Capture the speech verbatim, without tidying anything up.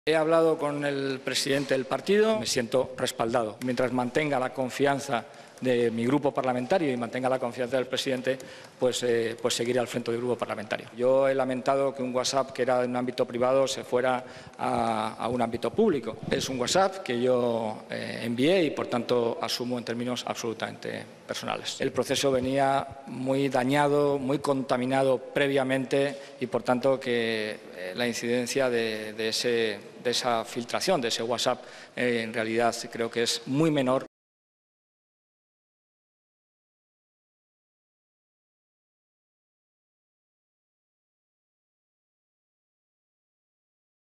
He hablado con el presidente del partido, me siento respaldado. Mientras mantenga la confianza de mi grupo parlamentario y mantenga la confianza del presidente, pues, eh, pues seguiré al frente del grupo parlamentario. Yo he lamentado que un WhatsApp que era de un ámbito privado se fuera a, a un ámbito público. Es un WhatsApp que yo eh, envié y, por tanto, asumo en términos absolutamente personales. El proceso venía muy dañado, muy contaminado previamente y, por tanto, que eh, la incidencia de, de, ese, de esa filtración, de ese WhatsApp, eh, en realidad creo que es muy menor